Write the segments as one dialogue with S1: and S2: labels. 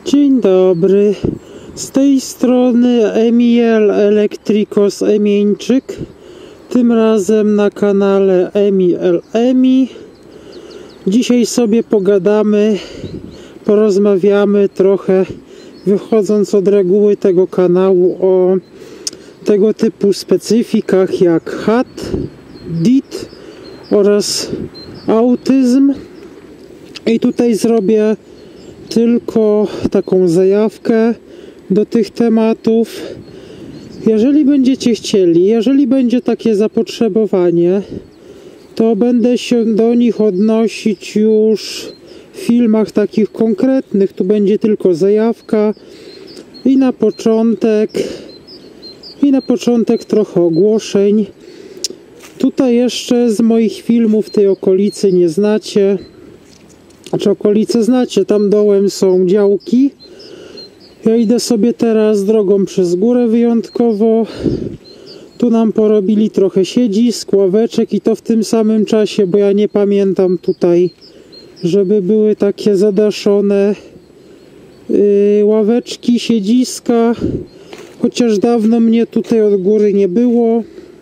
S1: Dzień dobry, z tej strony Emiel Elektrikos Emieńczyk, tym razem na kanale Emi. Dzisiaj sobie pogadamy, porozmawiamy trochę, wychodząc od reguły tego kanału, o tego typu specyfikach jak HAT, DIT oraz autyzm. I tutaj zrobię tylko taką zajawkę do tych tematów. Jeżeli będziecie chcieli, jeżeli będzie takie zapotrzebowanie, to będę się do nich odnosić już w filmach takich konkretnych. Tu będzie tylko zajawka i na początek trochę ogłoszeń. Tutaj jeszcze z moich filmów tej okolicy nie znacie. Czy okolice znacie, tam dołem są działki. Ja idę sobie teraz drogą przez górę wyjątkowo. Tu nam porobili trochę siedzisk, ławeczek i to w tym samym czasie, bo ja nie pamiętam tutaj, żeby były takie zadaszone ławeczki, siedziska. Chociaż dawno mnie tutaj od góry nie było.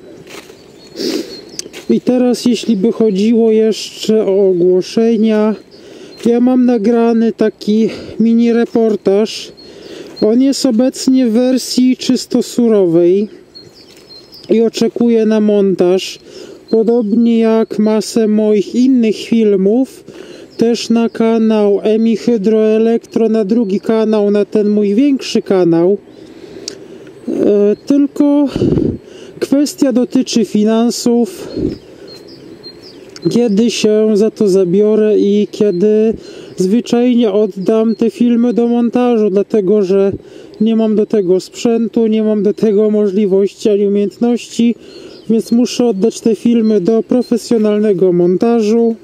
S1: I teraz jeśli by chodziło jeszcze o ogłoszenia, ja mam nagrany taki mini reportaż. On jest obecnie w wersji czysto surowej i oczekuję na montaż. Podobnie jak masę moich innych filmów, też na kanał Emi Hydroelektro, na drugi kanał, na ten mój większy kanał. Tylko kwestia dotyczy finansów. Kiedy się za to zabiorę i kiedy zwyczajnie oddam te filmy do montażu, dlatego że nie mam do tego sprzętu, nie mam do tego możliwości ani umiejętności, więc muszę oddać te filmy do profesjonalnego montażu.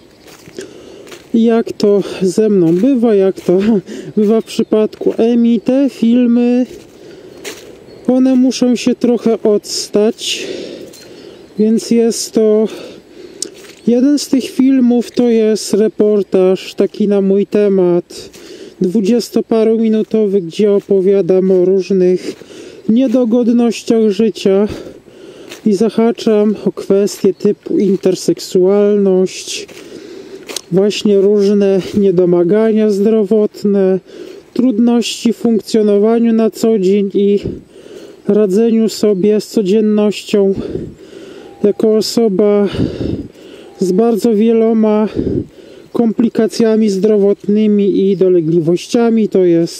S1: I jak to ze mną bywa, jak to bywa w przypadku Emi, te filmy, one muszą się trochę odstać, więc jest to... Jeden z tych filmów to jest reportaż taki na mój temat, 20-parominutowy, gdzie opowiadam o różnych niedogodnościach życia i zahaczam o kwestie typu interseksualność, właśnie różne niedomagania zdrowotne, trudności w funkcjonowaniu na co dzień i radzeniu sobie z codziennością jako osoba z bardzo wieloma komplikacjami zdrowotnymi i dolegliwościami.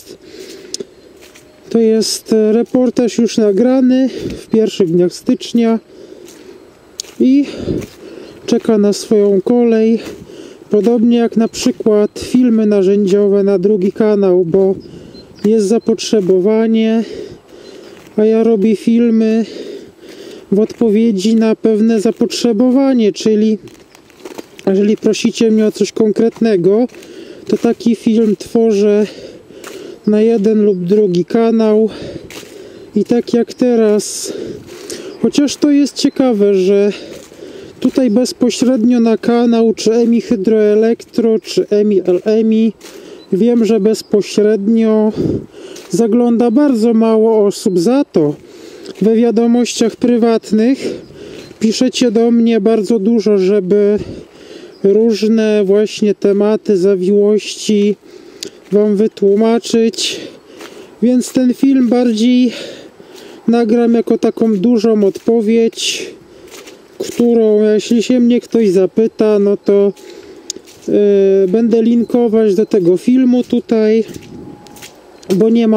S1: To jest reportaż już nagrany w pierwszych dniach stycznia i czeka na swoją kolej. Podobnie jak na przykład filmy narzędziowe na drugi kanał, bo jest zapotrzebowanie, a ja robię filmy w odpowiedzi na pewne zapotrzebowanie, czyli jeżeli prosicie mnie o coś konkretnego, to taki film tworzę na jeden lub drugi kanał. I tak jak teraz, chociaż to jest ciekawe, że tutaj bezpośrednio na kanał czy Emi Hydroelektro, czy Emi, wiem, że bezpośrednio zagląda bardzo mało osób. Za to we wiadomościach prywatnych piszecie do mnie bardzo dużo, żeby różne właśnie tematy, zawiłości wam wytłumaczyć, więc ten film bardziej nagram jako taką dużą odpowiedź, którą jeśli się mnie ktoś zapyta, no to będę linkować do tego filmu tutaj, bo nie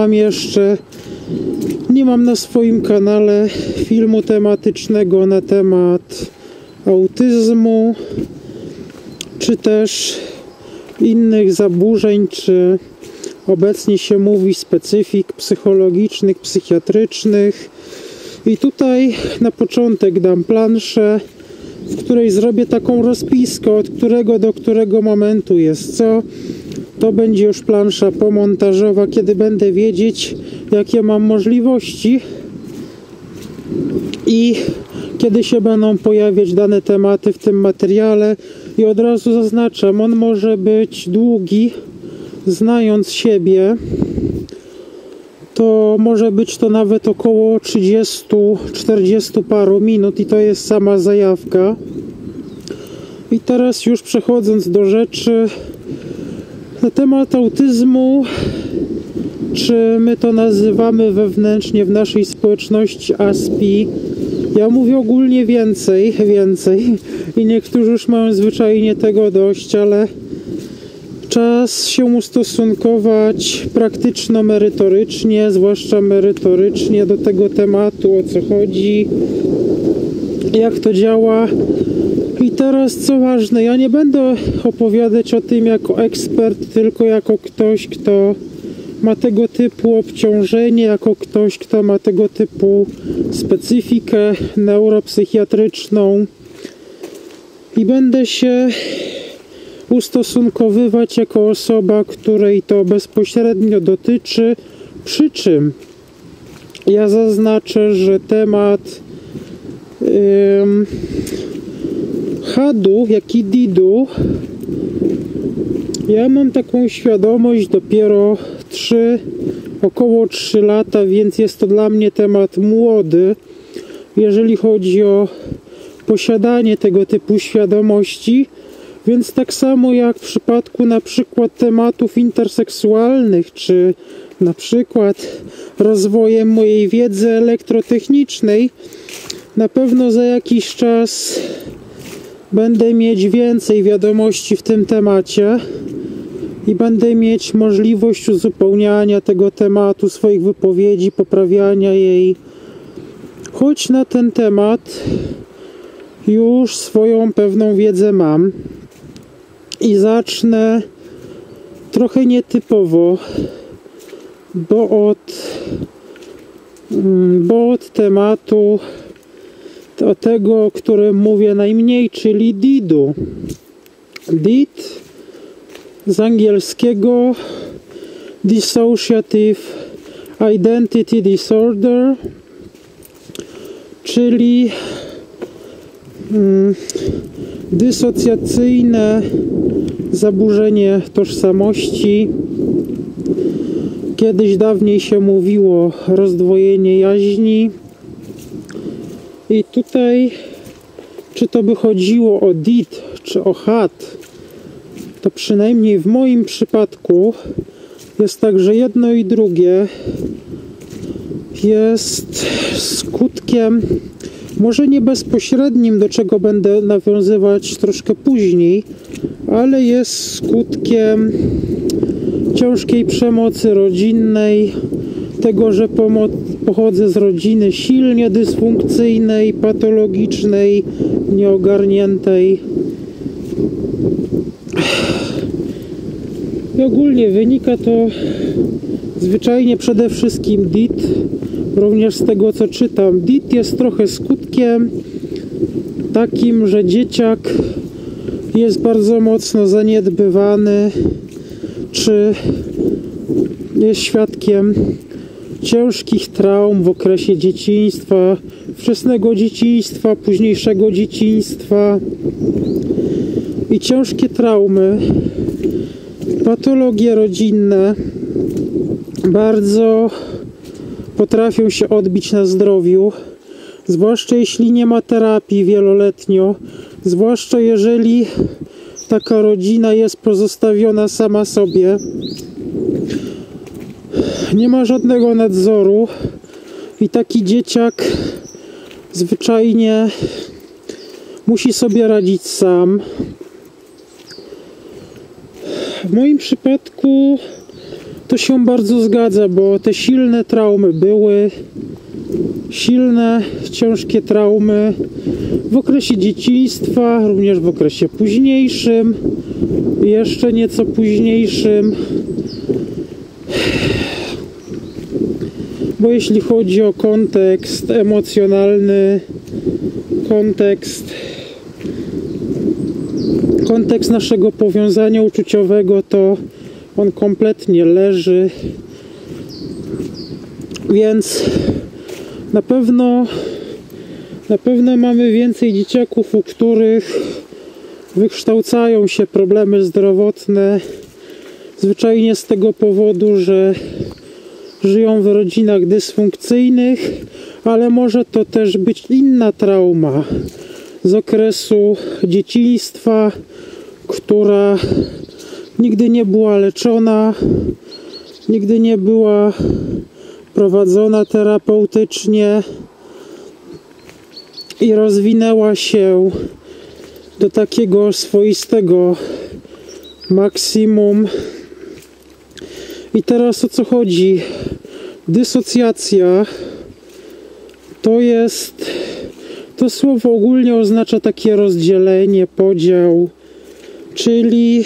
S1: mam na swoim kanale filmu tematycznego na temat autyzmu, czy też innych zaburzeń, czy obecnie się mówi specyfik psychologicznych, psychiatrycznych. I tutaj na początek dam planszę, w której zrobię taką rozpiskę, od którego do którego momentu jest co. To będzie już plansza pomontażowa, kiedy będę wiedzieć, jakie mam możliwości i kiedy się będą pojawiać dane tematy w tym materiale. I od razu zaznaczam, on może być długi, znając siebie, to może być to nawet około 30-40 paru minut i to jest sama zajawka. I teraz już przechodząc do rzeczy, na temat autyzmu, czy my to nazywamy wewnętrznie w naszej społeczności ASPI, ja mówię ogólnie więcej i niektórzy już mają zwyczajnie tego dość, ale czas się ustosunkować praktyczno-merytorycznie, zwłaszcza merytorycznie do tego tematu, o co chodzi, jak to działa. I teraz co ważne, ja nie będę opowiadać o tym jako ekspert, tylko jako ktoś, kto ma tego typu obciążenie, jako ktoś, kto ma tego typu specyfikę neuropsychiatryczną i będę się ustosunkowywać jako osoba, której to bezpośrednio dotyczy, przy czym ja zaznaczę, że temat HAD-u, jak i DID-u, ja mam taką świadomość dopiero około 3 lata, więc jest to dla mnie temat młody, jeżeli chodzi o posiadanie tego typu świadomości, więc tak samo jak w przypadku na przykład tematów interseksualnych, czy na przykład rozwojem mojej wiedzy elektrotechnicznej, na pewno za jakiś czas będę mieć więcej wiadomości w tym temacie i będę mieć możliwość uzupełniania tego tematu, swoich wypowiedzi, poprawiania jej. Choć na ten temat już swoją pewną wiedzę mam i zacznę trochę nietypowo, bo od tematu tego, o którym mówię najmniej, czyli DID-u. DID z angielskiego Dissociative Identity Disorder, czyli dysocjacyjne zaburzenie tożsamości. Kiedyś dawniej się mówiło rozdwojenie jaźni. I tutaj, czy to by chodziło o DID, czy o HAD, to przynajmniej w moim przypadku jest tak, że jedno i drugie jest skutkiem, może nie bezpośrednim, do czego będę nawiązywać troszkę później, ale jest skutkiem ciężkiej przemocy rodzinnej, tego, że pochodzę z rodziny silnie dysfunkcyjnej, patologicznej, nieogarniętej. I ogólnie wynika to zwyczajnie przede wszystkim DID, również z tego co czytam. DID jest trochę skutkiem takim, że dzieciak jest bardzo mocno zaniedbywany, czy jest świadkiem ciężkich traum w okresie dzieciństwa, wczesnego dzieciństwa, późniejszego dzieciństwa i ciężkie traumy, patologie rodzinne bardzo potrafią się odbić na zdrowiu, zwłaszcza jeśli nie ma terapii wieloletnio, zwłaszcza jeżeli taka rodzina jest pozostawiona sama sobie. Nie ma żadnego nadzoru i taki dzieciak zwyczajnie musi sobie radzić sam. W moim przypadku to się bardzo zgadza, bo te silne traumy były, silne, ciężkie traumy w okresie dzieciństwa, również w okresie późniejszym, jeszcze nieco późniejszym. Bo jeśli chodzi o kontekst emocjonalny, kontekst naszego powiązania uczuciowego, to on kompletnie leży, więc na pewno mamy więcej dzieciaków, u których wykształcają się problemy zdrowotne zwyczajnie z tego powodu, że żyją w rodzinach dysfunkcyjnych, ale może to też być inna trauma z okresu dzieciństwa, która nigdy nie była leczona, nigdy nie była prowadzona terapeutycznie i rozwinęła się do takiego swoistego maksimum. I teraz o co chodzi? Dysocjacja to słowo ogólnie oznacza takie rozdzielenie, podział, czyli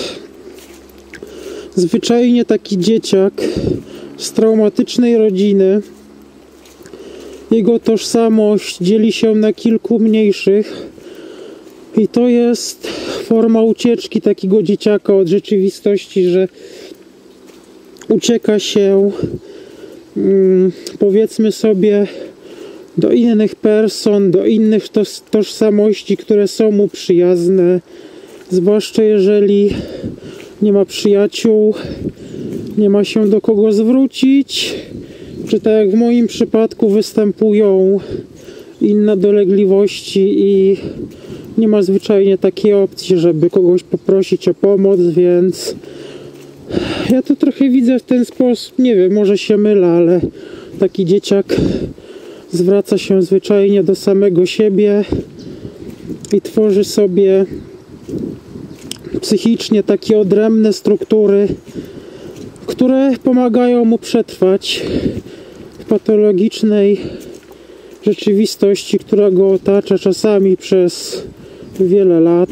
S1: zwyczajnie taki dzieciak z traumatycznej rodziny, jego tożsamość dzieli się na kilku mniejszych i to jest forma ucieczki takiego dzieciaka od rzeczywistości, że ucieka się, powiedzmy sobie, do innych person, do innych tożsamości, które są mu przyjazne, zwłaszcza jeżeli nie ma przyjaciół, nie ma się do kogo zwrócić, czy tak jak w moim przypadku występują inne dolegliwości i nie ma zwyczajnie takiej opcji, żeby kogoś poprosić o pomoc, więc ja to trochę widzę w ten sposób, nie wiem, może się mylę, ale taki dzieciak zwraca się zwyczajnie do samego siebie i tworzy sobie psychicznie takie odrębne struktury, które pomagają mu przetrwać w patologicznej rzeczywistości, która go otacza czasami przez wiele lat.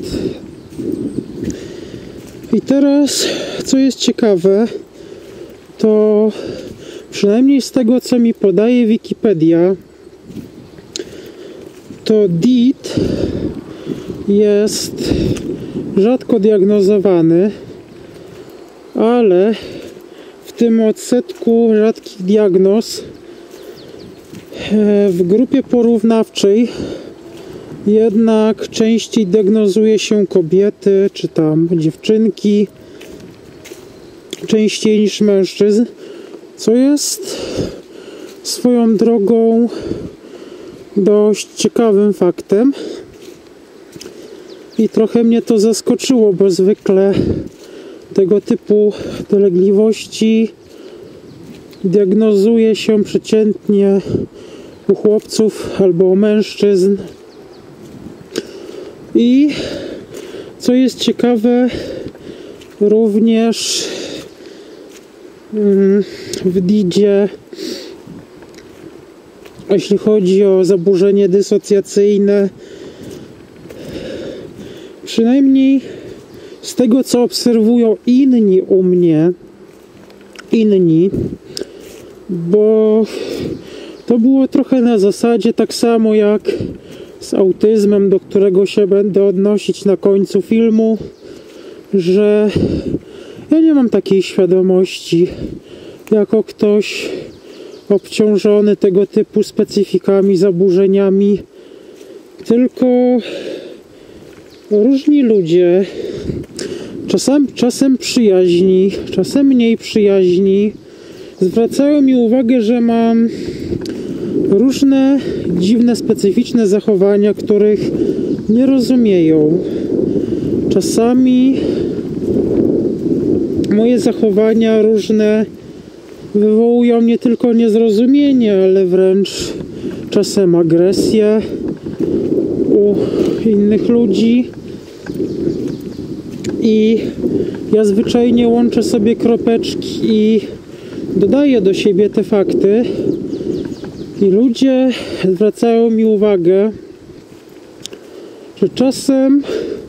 S1: I teraz, co jest ciekawe, to przynajmniej z tego, co mi podaje Wikipedia, to DID jest rzadko diagnozowany, ale w tym odsetku rzadkich diagnoz w grupie porównawczej jednak częściej diagnozuje się kobiety czy tam dziewczynki częściej niż mężczyzn, co jest swoją drogą dość ciekawym faktem i trochę mnie to zaskoczyło, bo zwykle tego typu dolegliwości diagnozuje się przeciętnie u chłopców albo u mężczyzn. I co jest ciekawe, również w DID-zie, jeśli chodzi o zaburzenie dysocjacyjne, przynajmniej z tego, co obserwują inni u mnie, bo to było trochę na zasadzie tak samo jak z autyzmem, do którego się będę odnosić na końcu filmu, że ja nie mam takiej świadomości jako ktoś obciążony tego typu specyfikami, zaburzeniami, tylko różni ludzie, czasem przyjaźni, czasem mniej przyjaźni, zwracają mi uwagę, że mam różne dziwne, specyficzne zachowania, których nie rozumieją. Czasami moje zachowania różne wywołują nie tylko niezrozumienie, ale wręcz czasem agresję u innych ludzi. I ja zwyczajnie łączę sobie kropeczki i dodaję do siebie te fakty. I ludzie zwracają mi uwagę, że czasem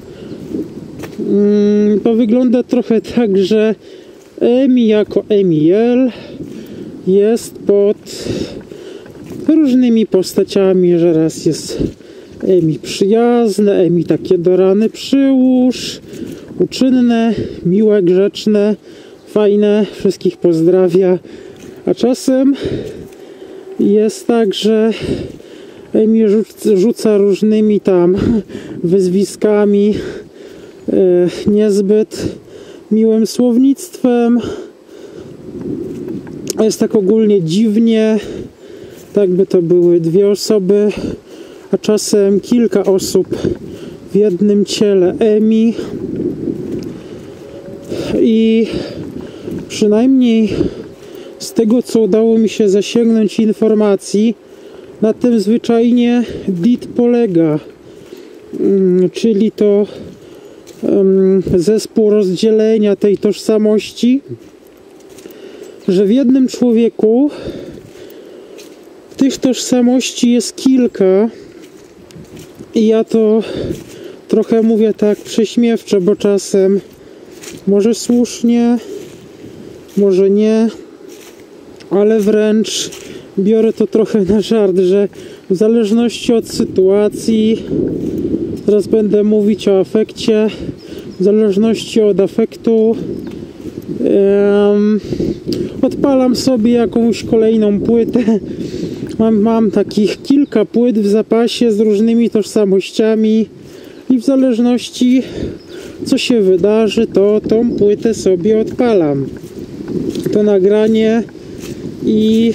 S1: to wygląda trochę tak, że Emi jako Emiel jest pod różnymi postaciami, że raz jest Emi przyjazne, Emi takie do rany przyłóż, uczynne, miłe, grzeczne, fajne, wszystkich pozdrawia, a czasem jest tak, że Emi rzuca różnymi tam wyzwiskami niezbyt miłym słownictwem. Jest tak ogólnie dziwnie, tak by to były dwie osoby, a czasem kilka osób w jednym ciele Emi. I przynajmniej z tego, co udało mi się zasięgnąć informacji, na tym zwyczajnie DIT polega, czyli to zespół rozdzielenia tej tożsamości, że w jednym człowieku tych tożsamości jest kilka i ja to trochę mówię tak prześmiewczo, bo czasem może słusznie, może nie, ale wręcz biorę to trochę na żart, że w zależności od sytuacji, teraz będę mówić o afekcie, w zależności od afektu odpalam sobie jakąś kolejną płytę. Mam takich kilka płyt w zapasie z różnymi tożsamościami i w zależności co się wydarzy, to tą płytę sobie odpalam, to nagranie. I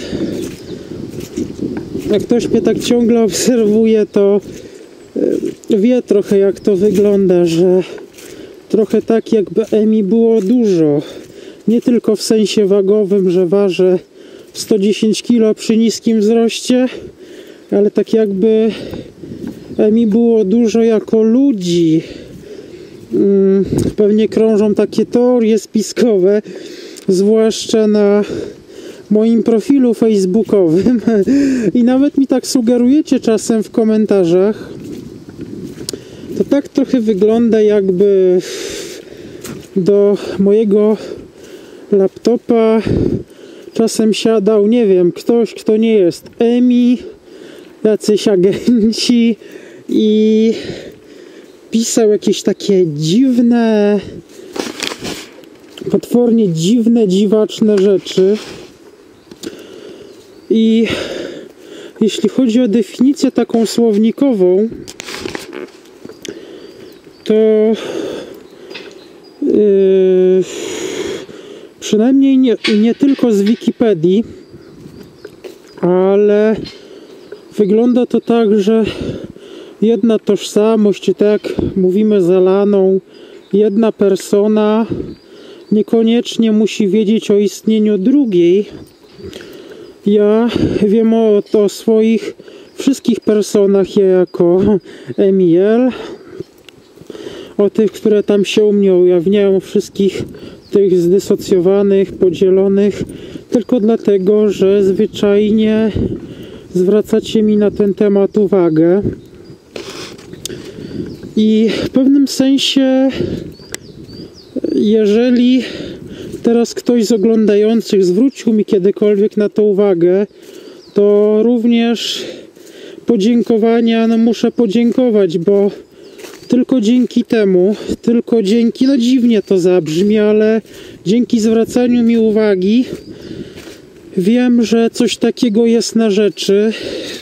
S1: jak ktoś mnie tak ciągle obserwuje, to wie trochę, jak to wygląda, że trochę tak, jakby Emi było dużo. Nie tylko w sensie wagowym, że ważę 110 kg przy niskim wzroście, ale tak jakby Emi było dużo jako ludzi. Pewnie krążą takie teorie spiskowe, zwłaszcza na moim profilu facebookowym i nawet mi tak sugerujecie czasem w komentarzach. To tak trochę wygląda, jakby do mojego laptopa czasem siadał, nie wiem, ktoś, kto nie jest Emi, jacyś agenci i pisał jakieś takie dziwne, potwornie dziwne, dziwaczne rzeczy. I jeśli chodzi o definicję taką słownikową, to przynajmniej nie tylko z Wikipedii, ale wygląda to tak, że jedna tożsamość, czy tak jak mówimy zalaną, jedna persona niekoniecznie musi wiedzieć o istnieniu drugiej. Ja wiem o swoich wszystkich personach, ja jako Emiel, o tych, które tam się u mnie ujawniają, wszystkich tych zdysocjowanych, podzielonych, tylko dlatego, że zwyczajnie zwracacie mi na ten temat uwagę. I w pewnym sensie, jeżeli teraz ktoś z oglądających zwrócił mi kiedykolwiek na to uwagę, to również podziękowania, muszę podziękować, bo tylko dzięki temu, tylko dzięki, dziwnie to zabrzmi, ale dzięki zwracaniu mi uwagi wiem, że coś takiego jest na rzeczy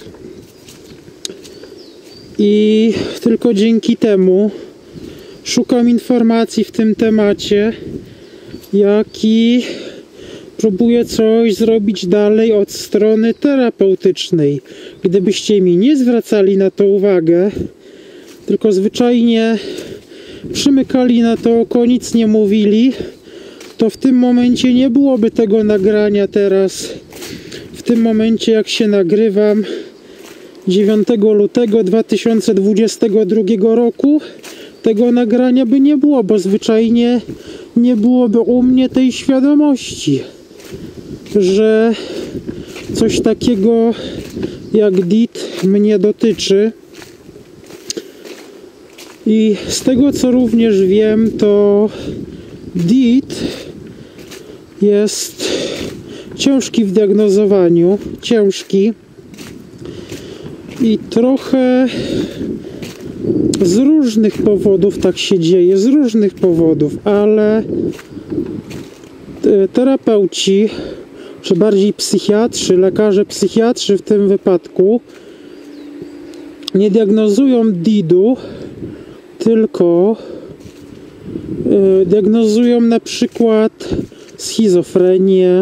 S1: i tylko dzięki temu szukam informacji w tym temacie, jak i próbuję coś zrobić dalej od strony terapeutycznej. Gdybyście mi nie zwracali na to uwagę, tylko zwyczajnie przymykali na to oko, nic nie mówili, to w tym momencie nie byłoby tego nagrania teraz. W tym momencie, jak się nagrywam, 9 lutego 2022 roku, tego nagrania by nie było, bo zwyczajnie nie byłoby u mnie tej świadomości, że coś takiego jak DIT mnie dotyczy. I z tego, co również wiem, to DIT jest ciężki w diagnozowaniu, ciężki i trochę z różnych powodów tak się dzieje, z różnych powodów, ale terapeuci, czy bardziej psychiatrzy, lekarze psychiatrzy w tym wypadku nie diagnozują DID-u, tylko Diagnozują na przykład schizofrenię.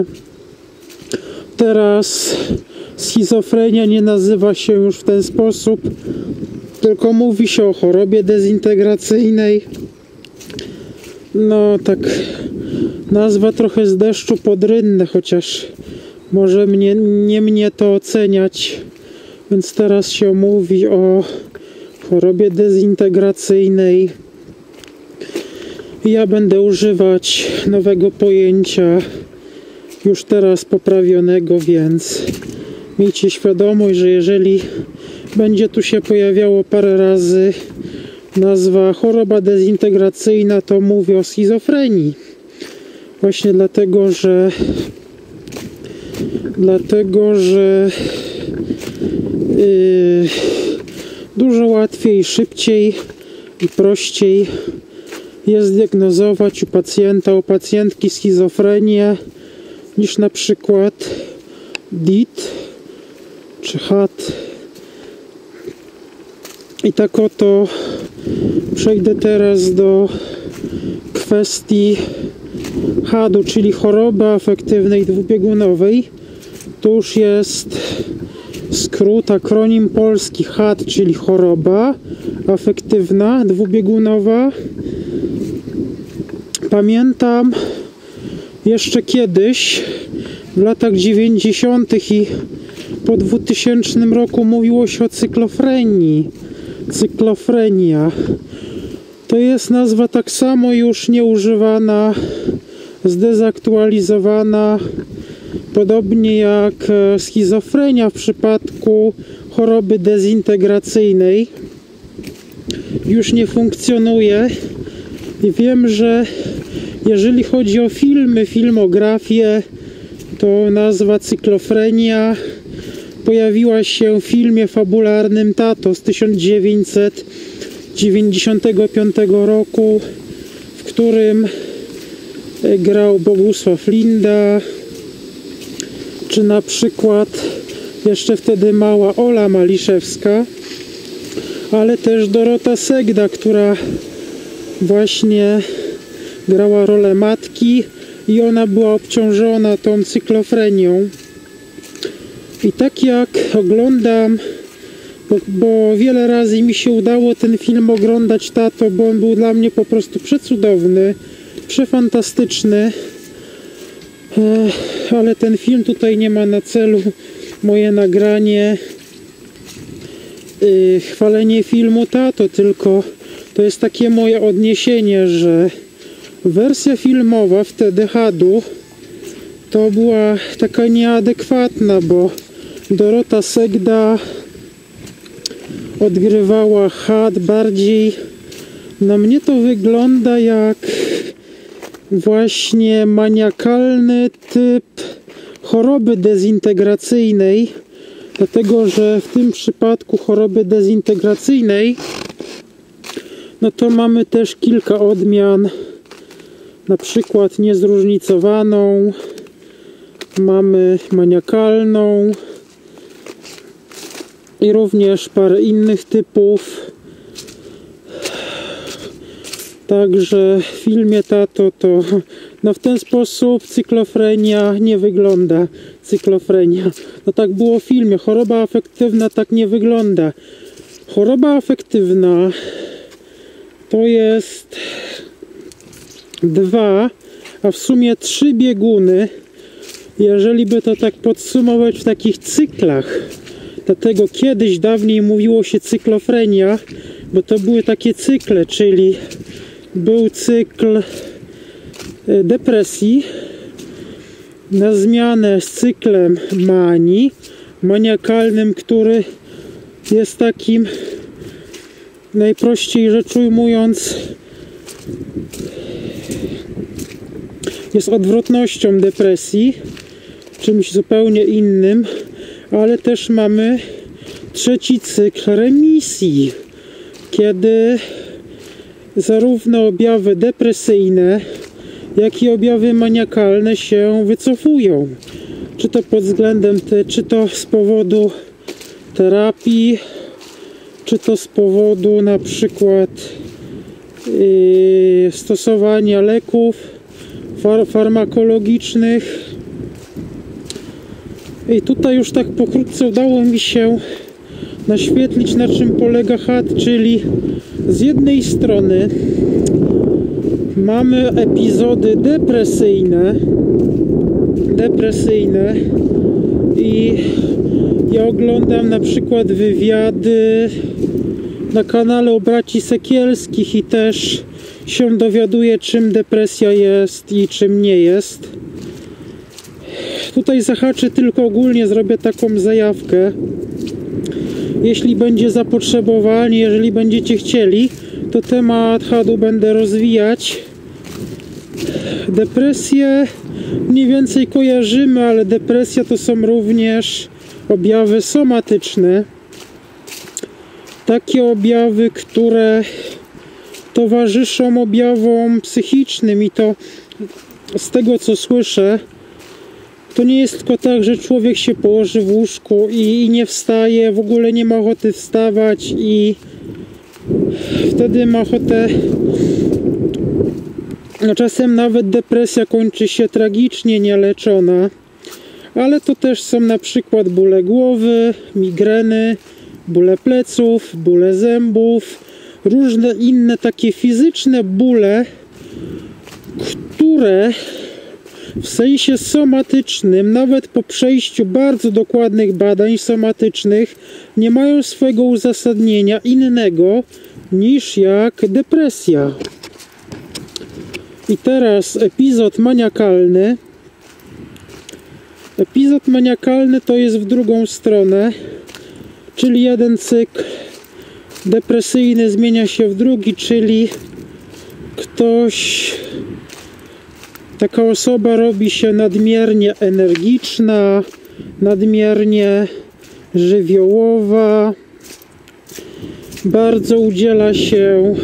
S1: Teraz schizofrenia nie nazywa się już w ten sposób, tylko mówi się o chorobie dezintegracyjnej. No tak, nazwa trochę z deszczu pod rynnę, chociaż może nie mnie to oceniać. Więc teraz się mówi o chorobie dezintegracyjnej. Ja będę używać nowego pojęcia, już teraz poprawionego, więc miejcie świadomość, że jeżeli będzie tu się pojawiało parę razy nazwa choroba dezintegracyjna, to mówię o schizofrenii. Właśnie dlatego, że dużo łatwiej, szybciej i prościej jest diagnozować u pacjenta, u pacjentki schizofrenię niż na przykład DIT czy HAD. I tak oto przejdę teraz do kwestii HAD-u, czyli choroby afektywnej dwubiegunowej. To już jest skrót, akronim polski HAD, czyli choroba afektywna dwubiegunowa. Pamiętam jeszcze kiedyś, w latach 90. i po 2000 roku mówiło się o cyklofrenii. Cyklofrenia. To jest nazwa tak samo już nieużywana, zdezaktualizowana, podobnie jak schizofrenia w przypadku choroby dezintegracyjnej. Już nie funkcjonuje i wiem, że jeżeli chodzi o filmy, filmografię, to nazwa cyklofrenia pojawiła się w filmie fabularnym Tato z 1995 roku, w którym grał Bogusław Linda, czy na przykład jeszcze wtedy mała Ola Maliszewska, ale też Dorota Segda, która właśnie grała rolę matki i ona była obciążona tą cyklofrenią. I tak jak oglądam, bo wiele razy mi się udało ten film oglądać, Tato, bo on był dla mnie po prostu przecudowny, przefantastyczny, ale ten film tutaj nie ma na celu moje nagranie, chwalenie filmu Tato, tylko to jest takie moje odniesienie, że wersja filmowa wtedy HAD-u to była taka nieadekwatna, bo Dorota Segda odgrywała HAD bardziej, na mnie to wygląda jak właśnie maniakalny typ choroby dezintegracyjnej, dlatego że w tym przypadku choroby dezintegracyjnej no to mamy też kilka odmian, na przykład niezróżnicowaną, mamy maniakalną i również parę innych typów. Także w filmie Tato to no w ten sposób cyklofrenia nie wygląda. Cyklofrenia. No tak było w filmie. Choroba afektywna tak nie wygląda. Choroba afektywna to jest 2, a w sumie 3 bieguny, jeżeli by to tak podsumować w takich cyklach. Dlatego kiedyś dawniej mówiło się cyklofrenia, bo to były takie cykle, czyli był cykl depresji na zmianę z cyklem manii maniakalnym, który jest takim, najprościej rzecz ujmując, jest odwrotnością depresji, czymś zupełnie innym, ale też mamy trzeci cykl remisji, kiedy zarówno objawy depresyjne, jak i objawy maniakalne się wycofują. Czy to pod względem, czy to z powodu terapii, czy to z powodu na przykład stosowania leków farmakologicznych. I tutaj już tak pokrótce udało mi się naświetlić, na czym polega HAD, czyli z jednej strony mamy epizody depresyjne i ja oglądam na przykład wywiady na kanale u braci Sekielskich i też się dowiaduję, czym depresja jest i czym nie jest. Tutaj zahaczę tylko ogólnie, zrobię taką zajawkę. Jeśli będzie zapotrzebowanie, jeżeli będziecie chcieli, to temat HAD-u będę rozwijać. Depresję mniej więcej kojarzymy, ale depresja to są również objawy somatyczne. Takie objawy, które towarzyszą objawom psychicznym i to z tego co słyszę, to nie jest tylko tak, że człowiek się położy w łóżku i nie wstaje, w ogóle nie ma ochoty wstawać i wtedy ma ochotę. Czasem nawet depresja kończy się tragicznie, nieleczona, ale to też są na przykład bóle głowy, migreny, bóle pleców, bóle zębów, różne inne takie fizyczne bóle, które w sensie somatycznym, nawet po przejściu bardzo dokładnych badań somatycznych, nie mają swojego uzasadnienia innego niż jak depresja. I teraz epizod maniakalny. Epizod maniakalny to jest w drugą stronę, czyli jeden cykl depresyjny zmienia się w drugi, czyli taka osoba robi się nadmiernie energiczna, nadmiernie żywiołowa, bardzo udziela się,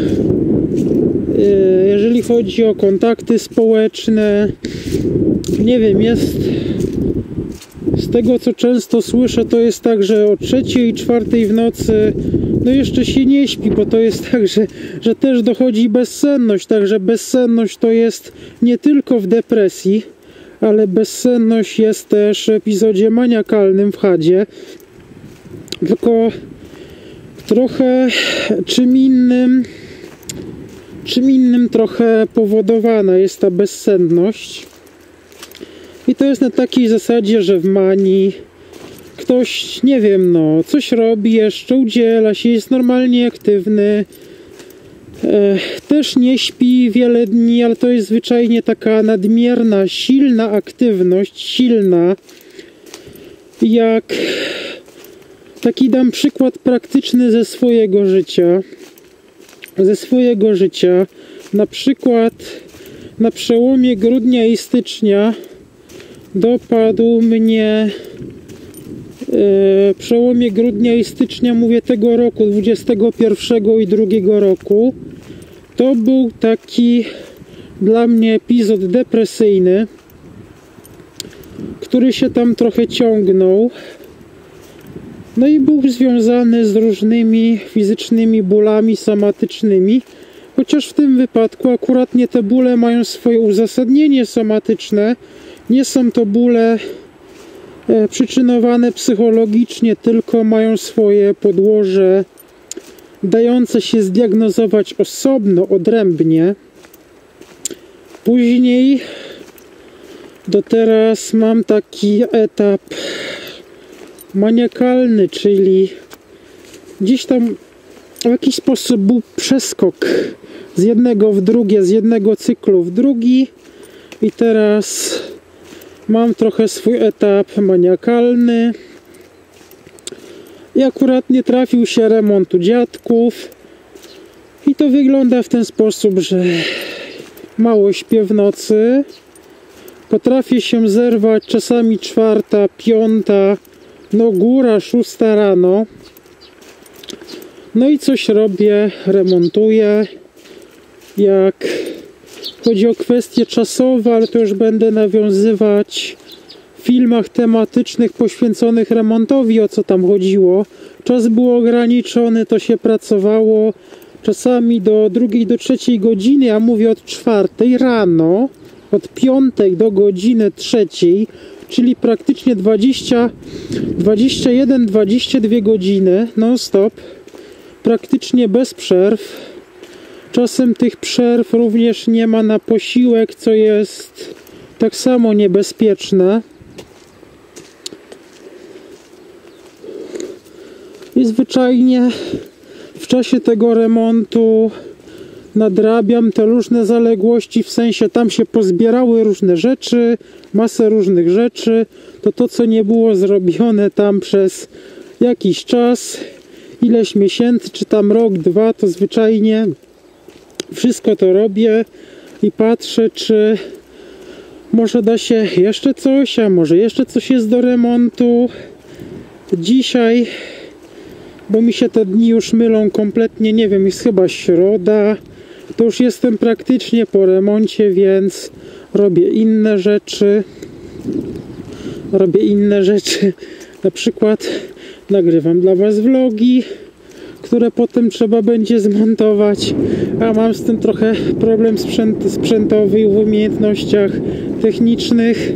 S1: jeżeli chodzi o kontakty społeczne. Nie wiem, jest z tego co często słyszę, to jest tak, że o 3:00, 4:00 w nocy no jeszcze się nie śpi, bo to jest tak, że też dochodzi bezsenność, także bezsenność to jest nie tylko w depresji, ale bezsenność jest też w epizodzie maniakalnym w HAD-zie, tylko trochę czym innym trochę powodowana jest ta bezsenność. I to jest na takiej zasadzie, że w manii ktoś, nie wiem, no, coś robi jeszcze, udziela się, jest normalnie aktywny, też nie śpi wiele dni, ale to jest zwyczajnie taka nadmierna, silna aktywność, silna, jak taki dam przykład praktyczny ze swojego życia, na przykład na przełomie grudnia i stycznia dopadł mnie przełomie grudnia i stycznia, mówię tego roku, 21 i 2 roku, to był taki dla mnie epizod depresyjny, który się tam trochę ciągnął, no i był związany z różnymi fizycznymi bólami somatycznymi, chociaż w tym wypadku akurat nie te bóle mają swoje uzasadnienie somatyczne, nie są to bóle przyczynowane psychologicznie, tylko mają swoje podłoże dające się zdiagnozować osobno, odrębnie. Później do teraz mam taki etap maniakalny, czyli gdzieś tam w jakiś sposób był przeskok z jednego w drugie, z jednego cyklu w drugi i teraz mam trochę swój etap maniakalny i akurat nie trafił się remont u dziadków i to wygląda w ten sposób, że mało śpię w nocy, potrafię się zerwać czasami 4, 5, no góra 6 rano, no i coś robię, remontuję. Jak chodzi o kwestie czasowe, ale to już będę nawiązywać w filmach tematycznych poświęconych remontowi, o co tam chodziło. Czas był ograniczony, to się pracowało, czasami do 2 do 3 godziny, ja mówię od 4 rano, od 5 do godziny 3, czyli praktycznie 21-22 godziny non stop, praktycznie bez przerw. Czasem tych przerw również nie ma na posiłek, co jest tak samo niebezpieczne. I zwyczajnie w czasie tego remontu nadrabiam te różne zaległości, w sensie tam się pozbierały różne rzeczy, masę różnych rzeczy, to co nie było zrobione tam przez jakiś czas, ileś miesięcy, czy tam rok, 2, to zwyczajnie wszystko to robię i patrzę, czy może da się jeszcze coś, a może jeszcze coś jest do remontu. Dzisiaj, bo mi się te dni już mylą kompletnie, nie wiem, jest chyba środa, to już jestem praktycznie po remoncie, więc robię inne rzeczy. Na przykład nagrywam dla Was vlogi, które potem trzeba będzie zmontować, a mam z tym trochę problem sprzętowy w umiejętnościach technicznych.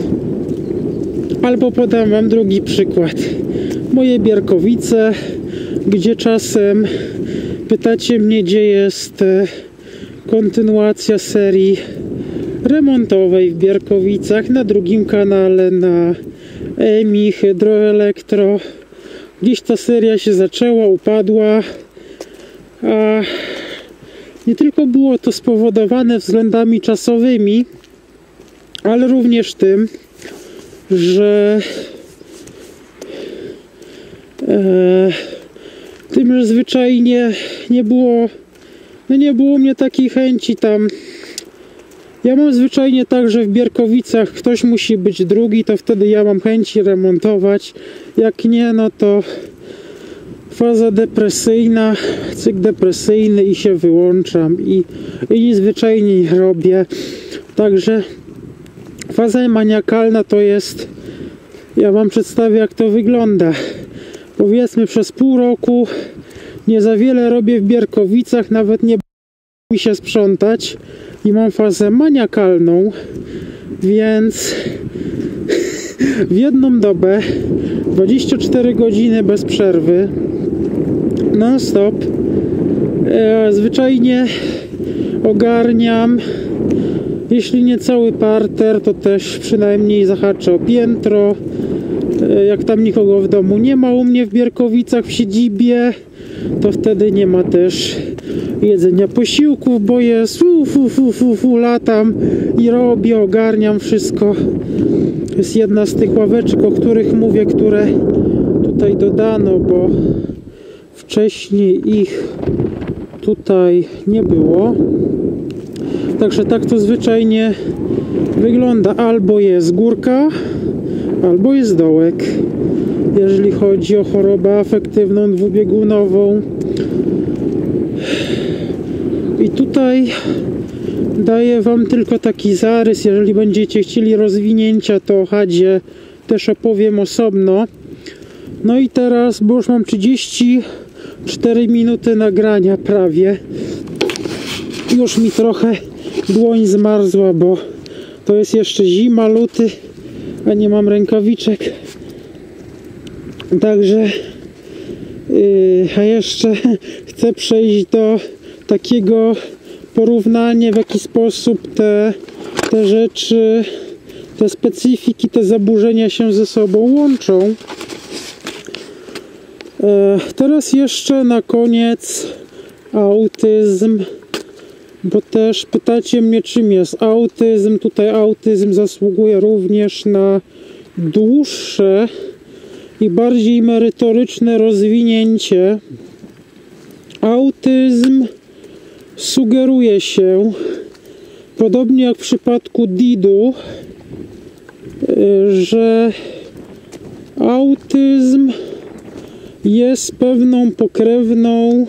S1: Albo podam Wam drugi przykład. Moje Bierkowice, gdzie czasem pytacie mnie, gdzie jest kontynuacja serii remontowej w Bierkowicach, na drugim kanale, na EMI Hydroelektro. Gdzieś ta seria się zaczęła, upadła, a nie tylko było to spowodowane względami czasowymi, ale również tym, że zwyczajnie nie było mnie takiej chęci tam. Ja mam zwyczajnie tak, że w Bierkowicach ktoś musi być drugi, to wtedy ja mam chęci remontować. Jak nie, no to faza depresyjna, cykl depresyjny i się wyłączam i nic zwyczajnie nie robię. Także faza maniakalna to jest, ja Wam przedstawię, jak to wygląda. Powiedzmy, przez pół roku nie za wiele robię w Bierkowicach, nawet nie mi się sprzątać i mam fazę maniakalną, więc w jedną dobę 24 godziny bez przerwy non stop zwyczajnie ogarniam, jeśli nie cały parter, to też przynajmniej zahaczę o piętro. Jak tam nikogo w domu nie ma u mnie w Bierkowicach w siedzibie, to wtedy nie ma też jedzenia posiłków, bo jest latam i robię, ogarniam wszystko. To jest jedna z tych ławeczek, o których mówię, które tutaj dodano, bo wcześniej ich tutaj nie było. Także tak to zwyczajnie wygląda. Albo jest górka, albo jest dołek, jeżeli chodzi o chorobę afektywną dwubiegunową. I tutaj daję Wam tylko taki zarys. Jeżeli będziecie chcieli rozwinięcia, to o chadzie też opowiem osobno. No i teraz, bo już mam 34 minuty nagrania prawie, już mi trochę dłoń zmarzła, bo to jest jeszcze zima, luty, a nie mam rękawiczek. Także a jeszcze chcę przejść do takiego porównania, w jaki sposób te rzeczy, te specyfiki, te zaburzenia się ze sobą łączą. Teraz jeszcze na koniec autyzm, bo też pytacie mnie, czym jest autyzm. Tutaj autyzm zasługuje również na dłuższe i bardziej merytoryczne rozwinięcie. Autyzm sugeruje się, podobnie jak w przypadku DID-u, że autyzm jest pewną pokrewną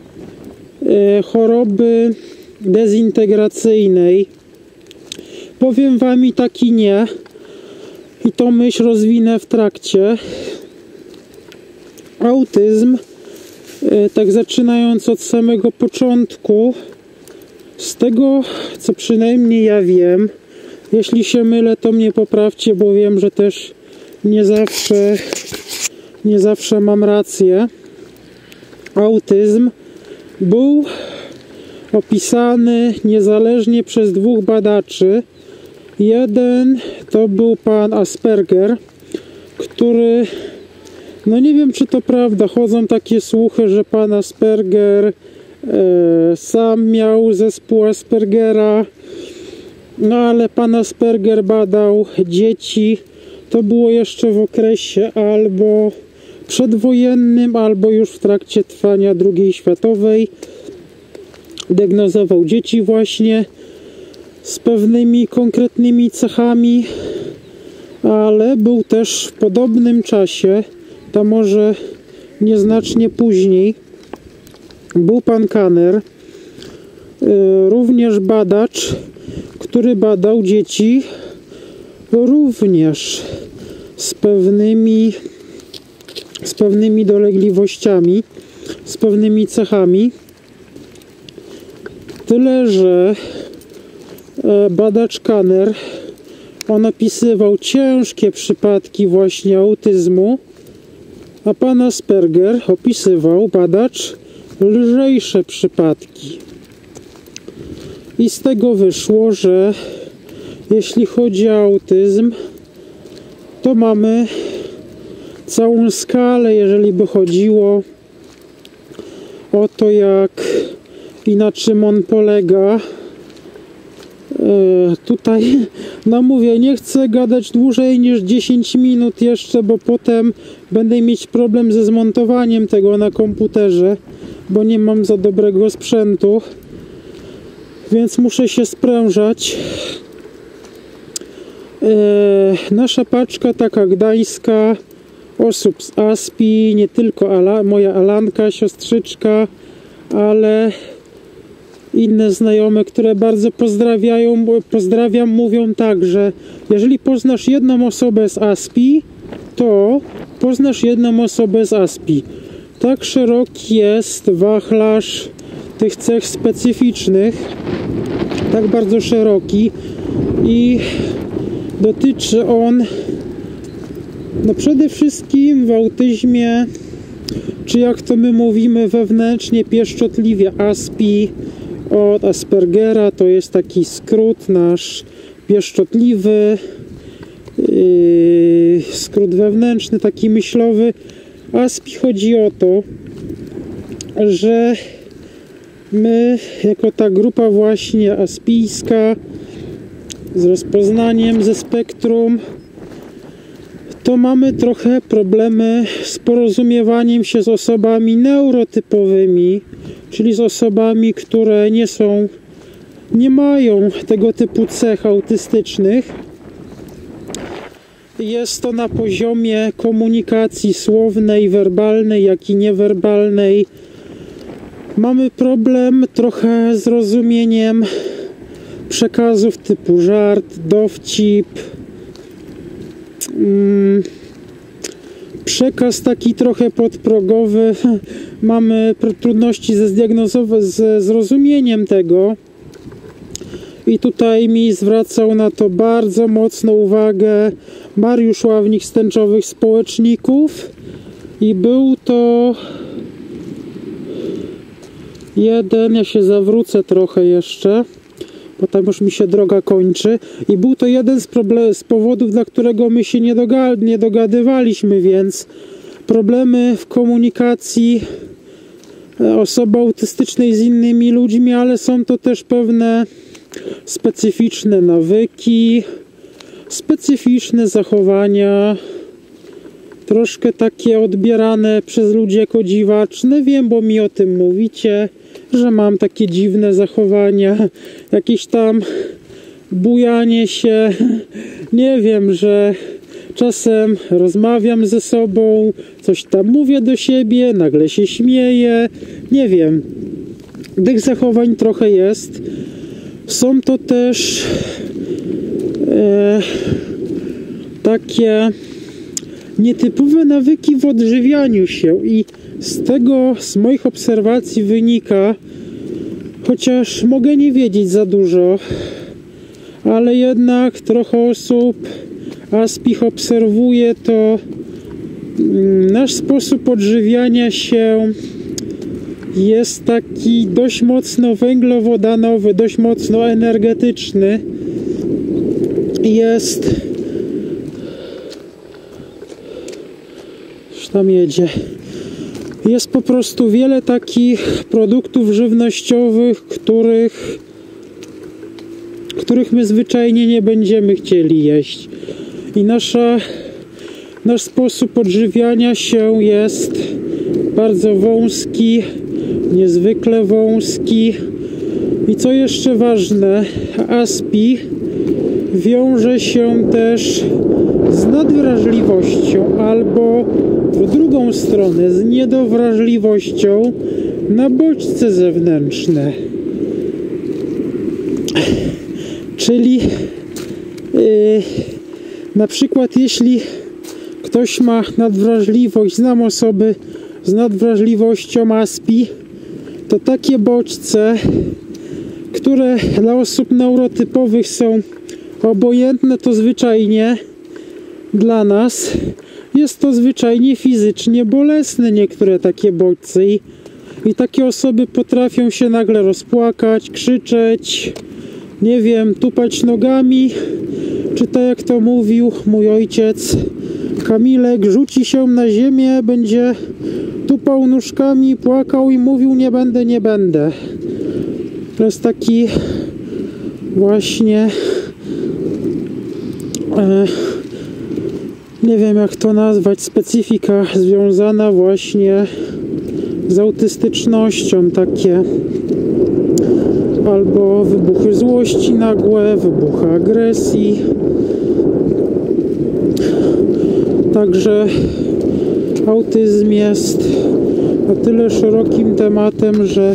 S1: choroby dezintegracyjnej. Powiem Wam i tak i nie, i tą myśl rozwinę w trakcie. Autyzm Tak zaczynając od samego początku, z tego co przynajmniej ja wiem, jeśli się mylę, to mnie poprawcie, bo wiem, że też nie zawsze mam rację. Autyzm był opisany niezależnie przez dwóch badaczy. Jeden to był pan Asperger, który, no nie wiem czy to prawda, chodzą takie słuchy, że pan Asperger sam miał zespół Aspergera, no ale pan Asperger badał dzieci. To było jeszcze w okresie albo przedwojennym, albo już w trakcie trwania II światowej. Diagnozował dzieci właśnie z pewnymi konkretnymi cechami, ale był też w podobnym czasie, to może nieznacznie później, był pan Kanner, również badacz, który badał dzieci również z pewnymi dolegliwościami, z pewnymi cechami. Tyle, że badacz Kanner, on opisywał ciężkie przypadki właśnie autyzmu, a pan Asperger opisywał, badacz, lżejsze przypadki. I z tego wyszło, że jeśli chodzi o autyzm, to mamy całą skalę, jeżeli by chodziło o to, jak i na czym on polega. Tutaj, no mówię, nie chcę gadać dłużej niż 10 minut jeszcze, bo potem będę mieć problem ze zmontowaniem tego na komputerze, bo nie mam za dobrego sprzętu, więc muszę się sprężać. Nasza paczka taka gdańska osób z ASPI, nie tylko moja Alanka, siostrzyczka, ale inne znajome, które bardzo pozdrawiam, mówią tak, że jeżeli poznasz jedną osobę z ASPI, to poznasz jedną osobę z ASPI. Tak szeroki jest wachlarz tych cech specyficznych, tak bardzo szeroki, i dotyczy on no przede wszystkim w autyzmie, czy jak to my mówimy wewnętrznie, pieszczotliwie ASPI, od Aspergera, to jest taki skrót nasz pieszczotliwy, skrót wewnętrzny, taki myślowy. ASPI chodzi o to, że my jako ta grupa właśnie aspijska z rozpoznaniem ze spektrum, to mamy trochę problemy z porozumiewaniem się z osobami neurotypowymi, czyli z osobami, które nie mają tego typu cech autystycznych. Jest to na poziomie komunikacji słownej, werbalnej, jak i niewerbalnej. Mamy problem trochę z rozumieniem przekazów typu żart, dowcip, przekaz taki trochę podprogowy. Mamy trudności ze zrozumieniem tego. I tutaj mi zwracał na to bardzo mocno uwagę Mariusz Ławnik z Tęczowych Społeczników. I był to jeden, ja się zawrócę trochę jeszcze, bo tam już mi się droga kończy. I był to jeden z powodów, dla którego my się nie dogadywaliśmy, więc problemy w komunikacji osoby autystycznej z innymi ludźmi, ale są to też pewne specyficzne nawyki, specyficzne zachowania, troszkę takie odbierane przez ludzi jako dziwaczne. Wiem, bo mi o tym mówicie, że mam takie dziwne zachowania, jakieś tam bujanie się, nie wiem, że czasem rozmawiam ze sobą, coś tam mówię do siebie, nagle się śmieję, nie wiem. Tych zachowań trochę jest. Są to też takie nietypowe nawyki w odżywianiu się i z moich obserwacji wynika, chociaż mogę nie wiedzieć za dużo, ale jednak trochę osób aspich obserwuje, to nasz sposób odżywiania się jest taki dość mocno węglowodanowy, dość mocno energetyczny. Jest po prostu wiele takich produktów żywnościowych, których my zwyczajnie nie będziemy chcieli jeść. I nasz sposób odżywiania się jest bardzo wąski, niezwykle wąski. I co jeszcze ważne, ASPI wiąże się też z nadwrażliwością albo w drugą stronę z niedowrażliwością na bodźce zewnętrzne. Czyli na przykład jeśli ktoś ma nadwrażliwość, znam osoby z nadwrażliwością ASPI, to takie bodźce, które dla osób neurotypowych są obojętne, to zwyczajnie dla nas jest to zwyczajnie fizycznie bolesne, niektóre takie bodźce, i takie osoby potrafią się nagle rozpłakać, krzyczeć, nie wiem, tupać nogami, czy tak jak to mówił mój ojciec Kamilek, rzuci się na ziemię, będzie tupał nóżkami, płakał i mówił: nie będę, nie będę. To jest taki właśnie nie wiem jak to nazwać, specyfika związana właśnie z autystycznością, takie albo wybuchy złości nagłe, wybuchy agresji. Także autyzm jest na tyle szerokim tematem, że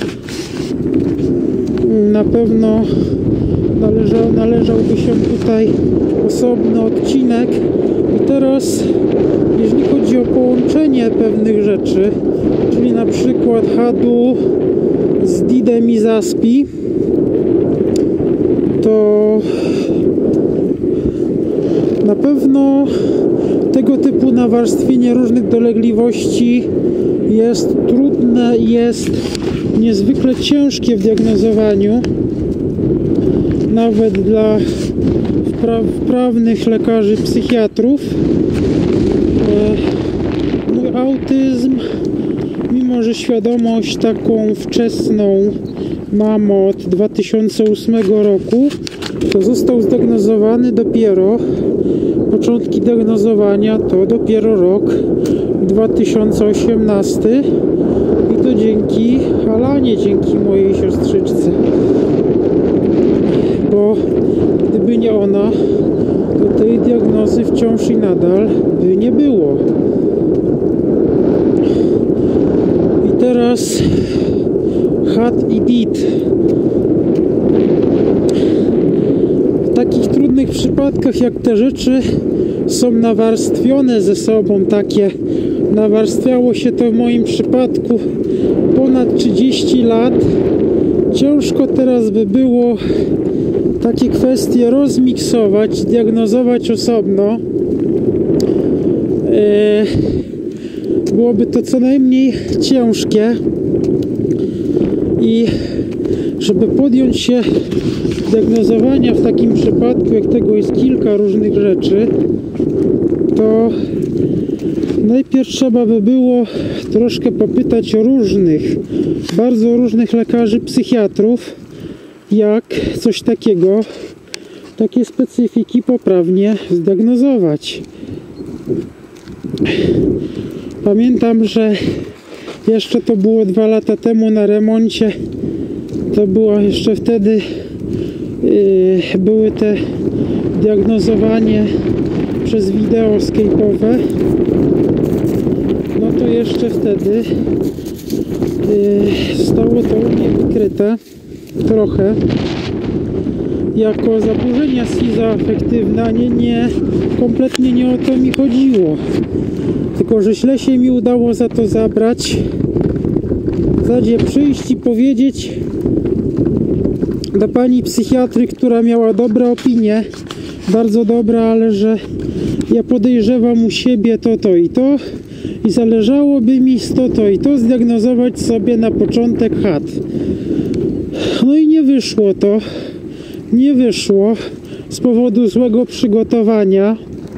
S1: na pewno należałby się tutaj osobny odcinek. I teraz, jeżeli chodzi o połączenie pewnych rzeczy, czyli na przykład HADU z DID-em i z ASPI, to na pewno tego typu nawarstwienie różnych dolegliwości jest trudne i jest niezwykle ciężkie w diagnozowaniu, nawet dla wprawnych lekarzy psychiatrów. Mój autyzm, mimo że świadomość taką wczesną mam od 2008 roku, to został zdiagnozowany dopiero, początki diagnozowania to dopiero rok 2018 i to dzięki Alanie, dzięki mojej siostrzyczce, bo gdyby nie ona, to tej diagnozy wciąż i nadal by nie było. I teraz HAD i DID. W takich trudnych przypadkach, jak te rzeczy są nawarstwione ze sobą, takie nawarstwiało się to w moim przypadku ponad 30 lat, ciężko teraz by było takie kwestie rozmiksować, diagnozować osobno. Byłoby to co najmniej ciężkie i żeby podjąć się diagnozowania w takim przypadku, jak tego jest kilka różnych rzeczy, to najpierw trzeba by było troszkę popytać o bardzo różnych lekarzy psychiatrów, jak coś takiego, takie specyfiki poprawnie zdiagnozować. Pamiętam, że jeszcze to było 2 lata temu na remoncie, to było jeszcze wtedy były te diagnozowanie przez wideo skype'owe, no to jeszcze wtedy zostało to u mnie wykryte trochę jako zaburzenia schizoafektywne, kompletnie nie o to mi chodziło. Tylko że źle się mi udało za to zabrać. W zasadzie przyjść i powiedzieć do pani psychiatry, która miała dobre opinie, bardzo dobre, ale że ja podejrzewam u siebie to i to i zależałoby mi to i to zdiagnozować sobie na początek HAD. No i nie wyszło to. Nie wyszło z powodu złego przygotowania.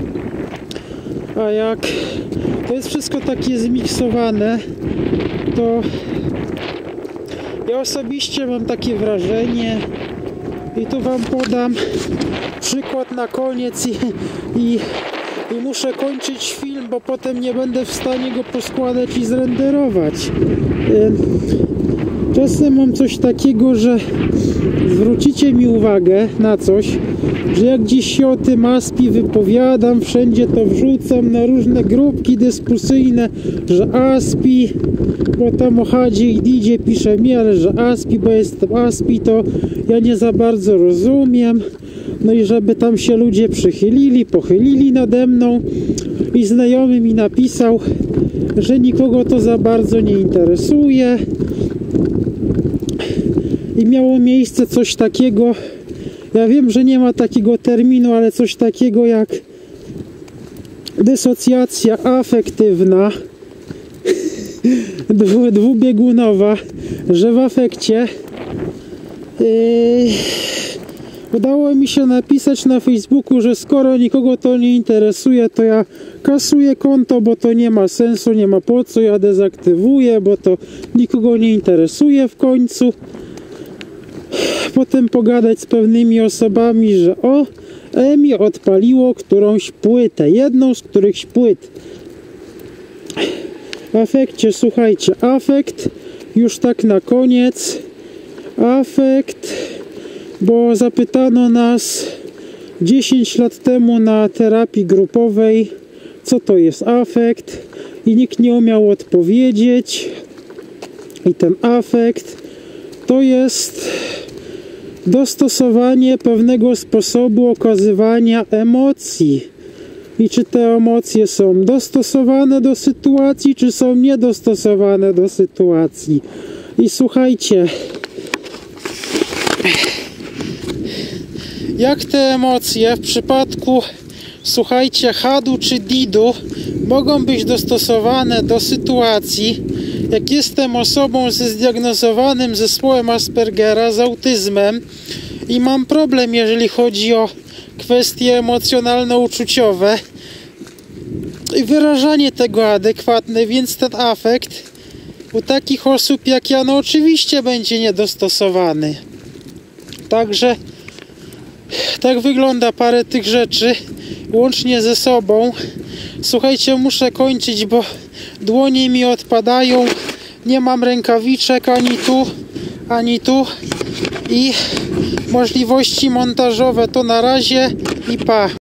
S1: A jak to jest wszystko takie zmiksowane, to ja osobiście mam takie wrażenie i tu wam podam przykład na koniec i muszę kończyć film, bo potem nie będę w stanie go poskładać i zrenderować. Czasem mam coś takiego, że zwrócicie mi uwagę na coś, że jak gdzieś się o tym ASPI wypowiadam, wszędzie to wrzucam na różne grupki dyskusyjne, że ASPI, bo tam o Hadzie i Didzie pisze mi, ale że ASPI, bo jestem ASPI, to ja nie za bardzo rozumiem. No i żeby tam się ludzie przychylili, pochylili nade mną i znajomy mi napisał, że nikogo to za bardzo nie interesuje. I miało miejsce coś takiego, ja wiem, że nie ma takiego terminu, ale coś takiego jak dysocjacja afektywna, dwubiegunowa, że w afekcie udało mi się napisać na Facebooku, że skoro nikogo to nie interesuje, to ja kasuję konto, bo to nie ma sensu, nie ma po co, ja dezaktywuję, bo to nikogo nie interesuje w końcu. Potem pogadać z pewnymi osobami, że EMI odpaliło którąś płytę, jedną z którychś płyt. W afekcie, słuchajcie, afekt, już tak na koniec, afekt, bo zapytano nas 10 lat temu na terapii grupowej, co to jest afekt i nikt nie umiał odpowiedzieć. I ten afekt to jest dostosowanie pewnego sposobu okazywania emocji. I czy te emocje są dostosowane do sytuacji, czy są niedostosowane do sytuacji. I słuchajcie, jak te emocje w przypadku, słuchajcie, Hadu czy Didu mogą być dostosowane do sytuacji, jak jestem osobą ze zdiagnozowanym zespołem Aspergera, z autyzmem i mam problem, jeżeli chodzi o kwestie emocjonalno-uczuciowe i wyrażanie tego adekwatne, więc ten afekt u takich osób jak ja, no oczywiście będzie niedostosowany. Także tak wygląda parę tych rzeczy, łącznie ze sobą. Słuchajcie, muszę kończyć, bo dłonie mi odpadają, nie mam rękawiczek ani tu i możliwości montażowe to na razie i pa.